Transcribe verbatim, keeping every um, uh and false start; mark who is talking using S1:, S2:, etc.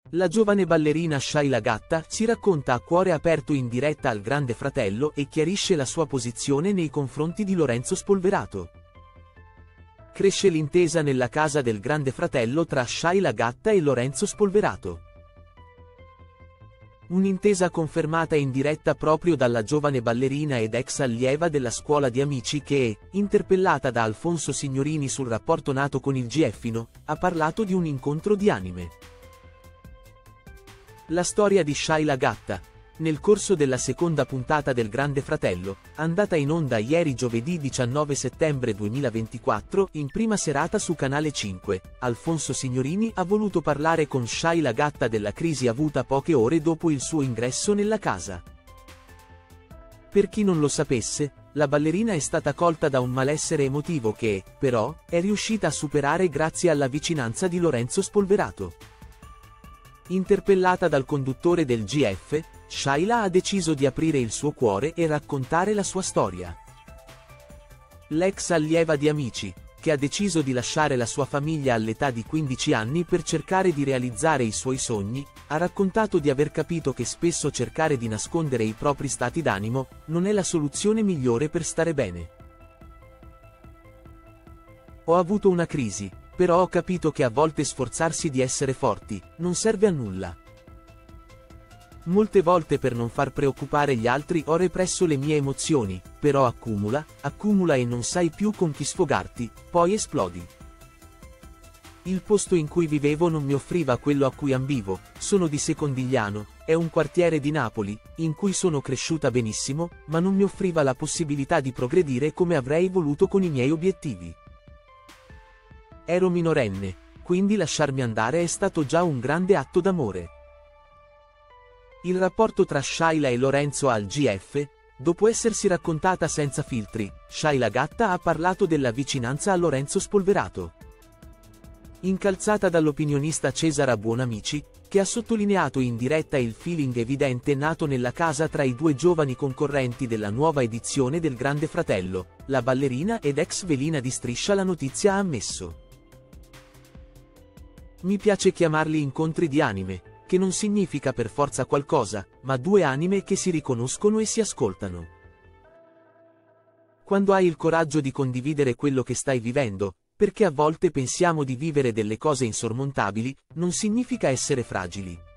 S1: La giovane ballerina Shaila Gatta ci racconta a cuore aperto in diretta al Grande Fratello e chiarisce la sua posizione nei confronti di Lorenzo Spolverato. Cresce l'intesa nella casa del Grande Fratello tra Shaila Gatta e Lorenzo Spolverato. Un'intesa confermata in diretta proprio dalla giovane ballerina ed ex allieva della scuola di amici che, interpellata da Alfonso Signorini sul rapporto nato con il Gieffino, ha parlato di un incontro di anime. La storia di Shaila Gatta. Nel corso della seconda puntata del Grande Fratello, andata in onda ieri giovedì diciannove settembre duemilaventiquattro, in prima serata su Canale cinque, Alfonso Signorini ha voluto parlare con Shaila Gatta della crisi avuta poche ore dopo il suo ingresso nella casa. Per chi non lo sapesse, la ballerina è stata colta da un malessere emotivo che, però, è riuscita a superare grazie alla vicinanza di Lorenzo Spolverato. Interpellata dal conduttore del G F, Shaila ha deciso di aprire il suo cuore e raccontare la sua storia. L'ex allieva di Amici, che ha deciso di lasciare la sua famiglia all'età di quindici anni per cercare di realizzare i suoi sogni, ha raccontato di aver capito che spesso cercare di nascondere i propri stati d'animo non è la soluzione migliore per stare bene. Ho avuto una crisi, però ho capito che a volte sforzarsi di essere forti non serve a nulla. Molte volte per non far preoccupare gli altri ho represso le mie emozioni, però accumula, accumula e non sai più con chi sfogarti, poi esplodi. Il posto in cui vivevo non mi offriva quello a cui ambivo, sono di Secondigliano, è un quartiere di Napoli, in cui sono cresciuta benissimo, ma non mi offriva la possibilità di progredire come avrei voluto con i miei obiettivi. Ero minorenne, quindi lasciarmi andare è stato già un grande atto d'amore. Il rapporto tra Shaila e Lorenzo al G F, dopo essersi raccontata senza filtri, Shaila Gatta ha parlato della vicinanza a Lorenzo Spolverato. Incalzata dall'opinionista Cesara Buonamici, che ha sottolineato in diretta il feeling evidente nato nella casa tra i due giovani concorrenti della nuova edizione del Grande Fratello, la ballerina ed ex velina di Striscia la Notizia ha ammesso. Mi piace chiamarli incontri di anime, che non significa per forza qualcosa, ma due anime che si riconoscono e si ascoltano. Quando hai il coraggio di condividere quello che stai vivendo, perché a volte pensiamo di vivere delle cose insormontabili, non significa essere fragili.